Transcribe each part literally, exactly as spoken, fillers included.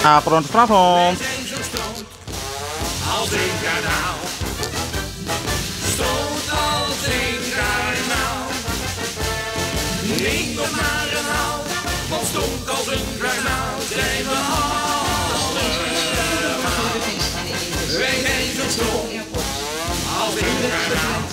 Apron strafhond. Wij zijn zo stoot als een garnaal. Stoot als een garnaal. Neem nog maar een haal, want stoot als een garnaal zijn we allemaal. Wij zijn zo stoot als een garnaal.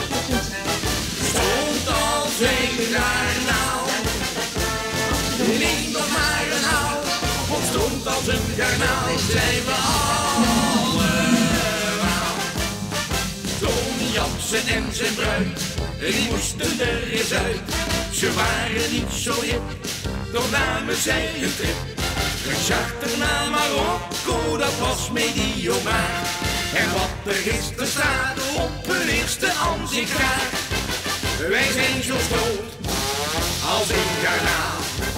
Stoot als een garnaal. Neem nog maar een haal, want stoot als een garnaal zijn we allemaal. Toon Jansen en zijn bruid, die moesten er eens uit. Ze waren niet zo hip, toch namen zij een trip. Een charter naar Marokko, dat was mediomaar. En wat er gisteren staat op hun eerste ansichtkaart. Wij zijn zo stoot als een garnaal.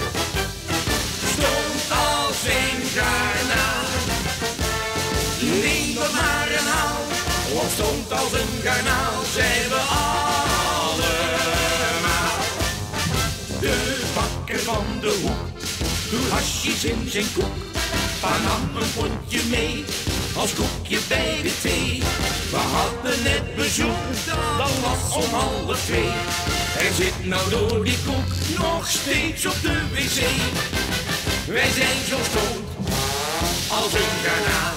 Stoot als een garnaal. Neem nog maar een haal, want stoot als een garnaal zijn we allemaal. De bakker van de hoek doet hasjes in zijn koek. Pa nam een pondje mee als koekje bij de thee. We hadden net bezoek, dat was om half twee. Er zit nou door die koek nog steeds op de wc. Wij zijn zo stoot als een garnaal.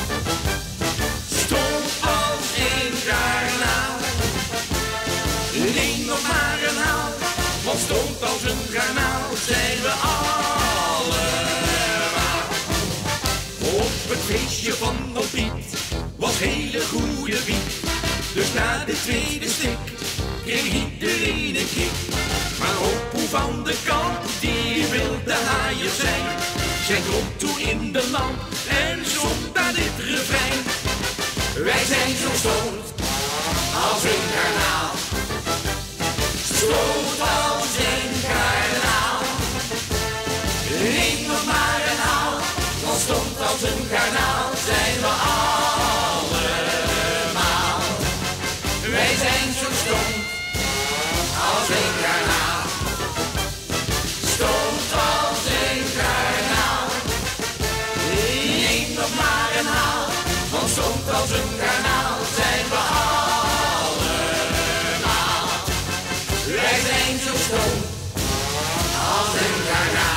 Stoot als een garnaal. Neem nog maar een haal, want stoot als een garnaal zijn we allemaal. Op het feestje van Oom Piet was hele goede wiet. Dus na de tweede stik kreeg iedereen een kick. Maar Opoe van de Kamp, die wilde haaier zijn. Zij klom toe in de lamp en zong daar dit refrein. Wij zijn zo stoot als een garnaal. Stoot als een garnaal. Neem nog maar een haal, want stoot als een garnaal zijn we allemaal. Wij zijn zo stoot als een garnaal. Stoot als een garnaal. Neem nog maar een haal, want stoot als een garnaal zijn we allemaal. Wij zijn zo stoot als een garnaal.